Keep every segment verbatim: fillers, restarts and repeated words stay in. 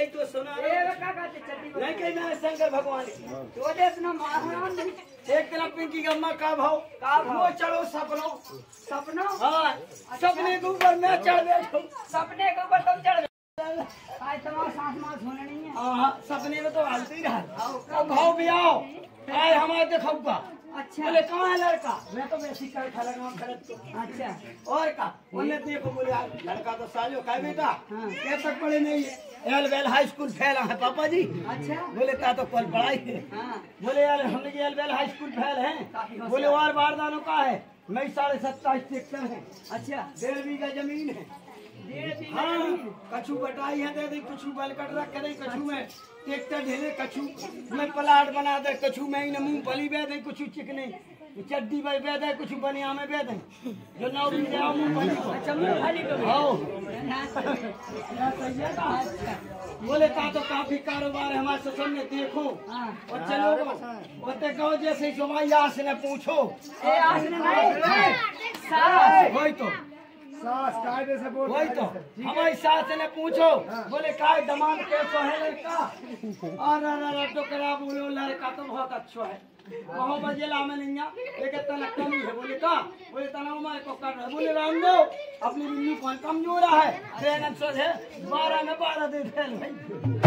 कही तो सुना नहीं कही मैं शंकर भगवान की एक दिन पिंकी का अम्मा का भाव का भाव वो चढ़ो सपनों सपनों हाँ सपने के ऊपर मैं चढ़ बैठो सपने के ऊपर तुम चढ़ आज तुम्हारा सांस मास होना नहीं है हाँ सपने में तो हालते ही रहा भाव भी आओ आए हमारे दिखाऊगा अच्छा बोले कहाँ है लड़का मैं तो वैसी कर खड़ा गाँव खड़क तो अच्छा और का बोले देखो बोले लड़का तो सालियो का बेटा क्या तक पढ़े नहीं है level high school fail है पापा जी अच्छा बोले ता तो कल पढ़ाई है बोले यार हम लोग level high school fail है बोले और बारदानों का है मैं साढ़े सत्ताईस सेक्टर है अच्छा डेढ़ बीघा जमीन है हाँ कछू बटाई है दे दे कछू बल कट रख दे कछू में ट्रैक्टर ढेले कछू में प्लाट बना दे कछू में ही मूंगफली बे दे कछू चिकने चड्डी बे बे दे कछू बनिया में बे दे जो नौ दिन आओ मूंगफली अच्छा मूंगफली तो आओ बोले का तो काफी कारोबार है हमारे ससुर ने देखो और चलो बोलते कहो जैसे सुमाई आस ने पूछो ए आस ने नहीं वही तो सास कायदे से बोल वही तो हमारी सास ने पूछो बोले काय दमाद कैसो है लड़का और अरे तो करा बोलो लड़का तो बहुत अच्छा है वहाँ बजे लामे नहीं एक तना कमी है बोले का बोले तना उमा को कर रहा बोले राम दो अपनी बिल्ली कौन कमजोर है ट्रेन अक्सर है बारह में बारह दे फेल भाई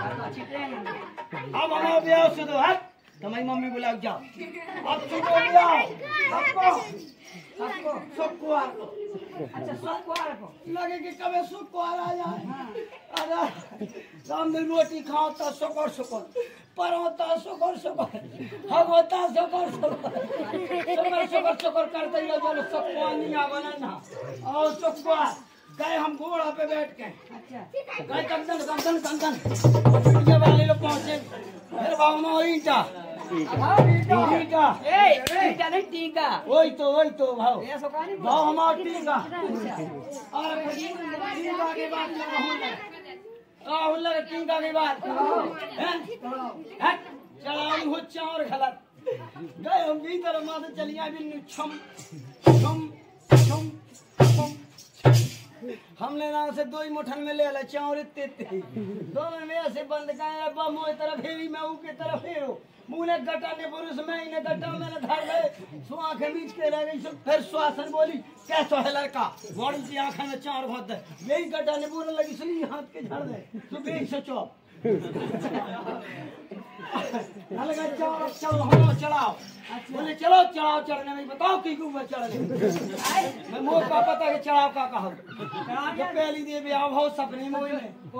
अब हमारा ब्याह से दो है तुम्हारी मम्मी बुला जाओ अब सुनो ब्याह सबको सबको सबको अच्छा सबको लगे कि कभी सबको आ जाए अरे रामदिन रोटी खाओ तो सुकर सुकर पर होता सुकर सुकर हम होता सुकर सुकर सुकर सुकर सुकर करते ही चलो सबको नहीं आवाना ना और सबको गए हम घोड़ा पे बैठ के अच्छा गए कंदन कंदन कंदन ये वाले लोग पहुंचे फिर बाबू और ईटा टीका ए टीका नहीं टीका वही तो वही तो भाव भाव हमारा टीका और टीका के बाद राहुल लगे टीका के बाद हैं चलाऊ हो चार गलत गए हम भी तरह माथे चलिया भी छम छम छम छम हमने ना से दो ही मुठन में ले ला चावल इतने दोनों में ऐसे बंद गए बम हो तरफ फेरी मैं ऊके तरफ फेरो मुँह ने गटा ने पुरुष में इन्हें गटा मैंने धर गए सो आंखें बीच के रह गई फिर श्वासन बोली कैसो है लड़का बॉडी की आंखें में चार बहुत है यही गटा ने बोलने लगी सुनी हाथ के झड़ गए तो बेच सोचो चलो चलो हम चढ़ाओ बोले चलो चढ़ाओ चढ़ने में बताओ की ऊपर चढ़ गए मैं मोह का पता है चढ़ाव का कहा पहली दे भी आओ हो सपने में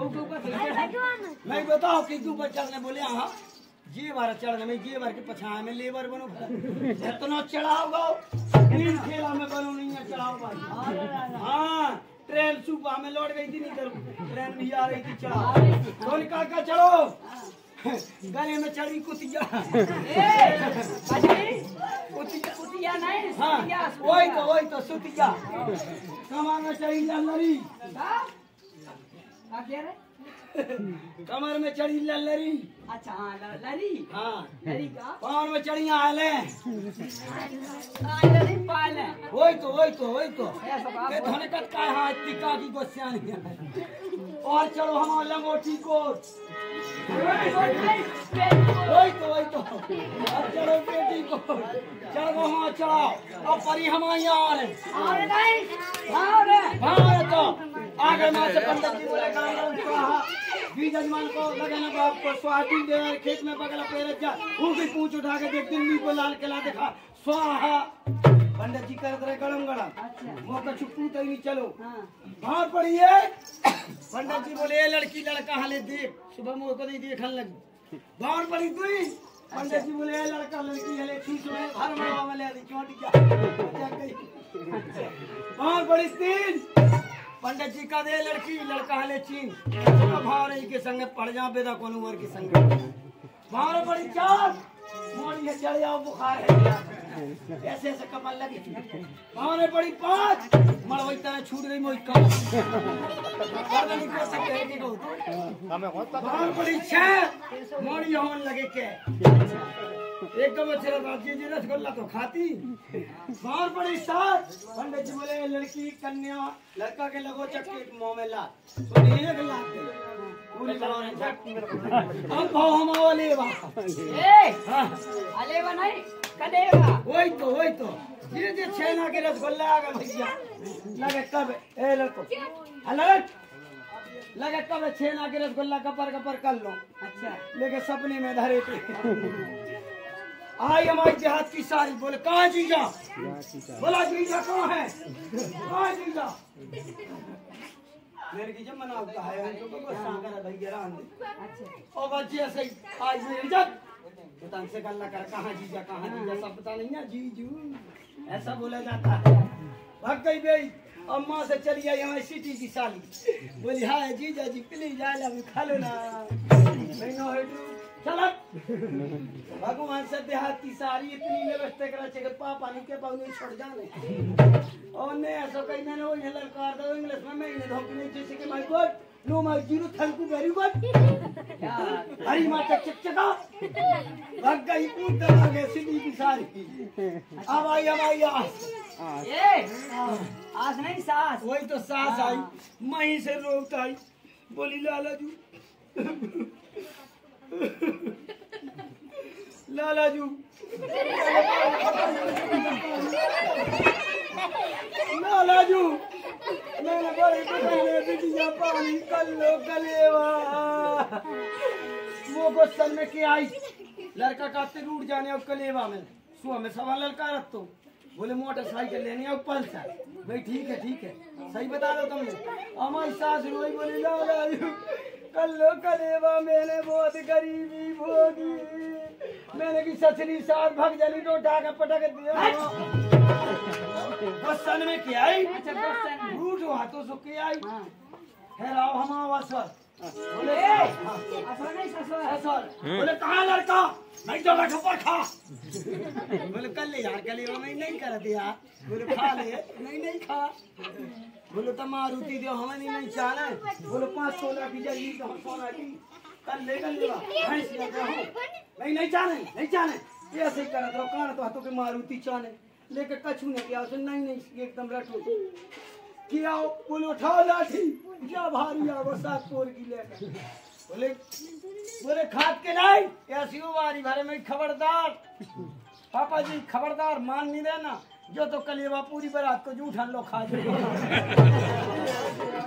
मैं बताओ की ऊपर चढ़ने बोले हाँ जी बार चढ़ने में जी बार के पछाए में लेबर बनो इतना चढ़ाओ तीन खेला में बनो नहीं है चढ़ाओ भाई हाँ ट्रेन सुबह में लौट गई थी नहीं ट्रेन भी आ रही थी चढ़ाओ तो निकाल कर चढ़ो गले में चढ़ी कुतिया कुतिया नहीं हाँ वही तो वही तो सुतिया कमर में चढ़ी लल्लरी कमर में चढ़ी लल्लरी अच्छा हाँ लरी हाँ लरी का पाँव में चढ़ी आले वही तो वही तो वही तो धनकट का हाँ टिका की गोस्या और चलो हम लंगोटी को वही तो वही तो अब चलो बेटी को चलो हाँ चढ़ाओ अब परी हमारे यहाँ आ रहे तो आगे माँ से पंडित जी बोले कहा बीज जजमान को लगाना बाप को स्वाति दे खेत में बगला पेड़ जा वो भी पूछ उठा के देख दिल्ली को लाल किला देखा स्वाहा पंडित जी करते रहे गड़म गड़म वो का छुप्पू तो ही नहीं चलो बाहर पड़ी है पंडित जी बोले लड़की लड़का हाले देख सुबह मुँह को नहीं देखने लगी बाहर पड़ी तू पंडित जी बोले लड़का लड़की हाले ठीक है हर माँ वाले चोटी क्या बाहर पड़ी तीन पंडित जी का दे लड़की लड़का हले चीन भाव के संग पड़ जा बेदा कौन उम्र के संग भाव बड़ी चार मोड़ी है चढ़ जाओ बुखार है ऐसे ऐसे कमल लगी भाव बड़ी पाँच मड़वई तरह छूट गई मोई कम नहीं कर सकते हैं को भाव बड़ी छह मोड़ी होने लगे के एकदम अच्छा राज्य जी रसगुल्ला तो खाती बाहर पड़ी साथ पंडित जी बोले लड़की कन्या लड़का के लगो चक्के मुंह में ला तो नीले के लाते पूरी अब भाव हम अलेवा ए अलेवा नहीं कलेवा वही तो वही तो धीरे धीरे छेना के रसगुल्ला आ गए भैया लगे कब ए लड़को अलग लगे कब छेना के रसगुल्ला कपर कपर कर लो अच्छा लेके सपने में धरे थे आई हमारी जहाज की सारी बोले कहाँ जीजा बोला जीजा कहाँ है कहाँ जीजा मेरे की जब मनाता है उनको को सांगर भैया रान अच्छा और बच्चे ऐसे ही आज मेरी जब बता से गल्ला कर कहाँ जीजा कहाँ जीजा सब पता नहीं ना जीजू ऐसा बोला जाता है भाग गई बेई अम्मा से चली आई हमारी सिटी की साली बोली हाय जीजा जी प्लीज आ ला खा लो ना नहीं नो है चल भगवान से देहात की सारी इतनी व्यवस्था करा चाहिए पापा नहीं के पाऊ छोड़ जाने और ने ऐसा कहीं ना वो ये ललकार दो इंग्लिश में मैं इन्हें धोखे नहीं जैसे कि my god no my zero thank you very good हरी माँ चक चक चका भाग गई कूद आगे सिटी की सारी अब आई अब आई आज ए आज नहीं सास वही तो सास आई मही से रोक आई बोली लाला जू लालाजू लालाजू मैंने बड़े बड़े बिटिया पानी कर लो कलेवा वो गुस्सन में क्या आई लड़का काटते रूट जाने अब कलेवा में सुबह में सवा लड़का रख तो बोले मोटरसाइकिल लेनी है पल्सर भाई ठीक है ठीक है सही बता दो तुमने हमारी सास रोई बोली लालाजू कल्लो कलेवा मैंने बहुत गरीबी भोगी मैंने की ससरी साथ भग जली तो उठा के पटक दिया गुस्सन में क्या आई रूट हाथों से क्या आई है राव हम आवाज बोले बोले कहाँ लड़का नहीं तो खपर खा बोले कल ले यार कलेवा में नहीं कर दिया बोले खा ले नहीं नहीं खा बोलो तो मारुति दो हमें नहीं, नहीं चाहना बोलो पाँच सोलह की जाएगी तो हम सोना की कल ले कर लेगा नहीं नहीं चाहने नहीं चाहने ऐसे ही करा तो कान तो हाथों के मारुति चाहने लेके कछू ने किया नहीं नहीं एकदम रटो किया बोलो उठाओ लाठी क्या भारी है वो सात पोर की लेकर बोले बोले खाद के नहीं ऐसी वारी भरे में खबरदार पापा जी खबरदार मान नहीं देना जो तो कलेवा पूरी बारात को जूठा लो खा